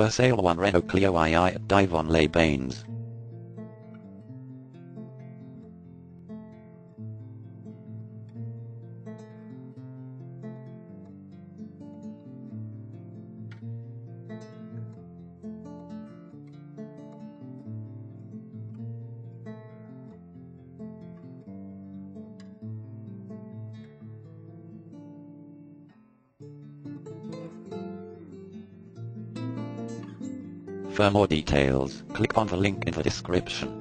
For sale one Renault Clio II Divonne les Bains. For more details, click on the link in the description.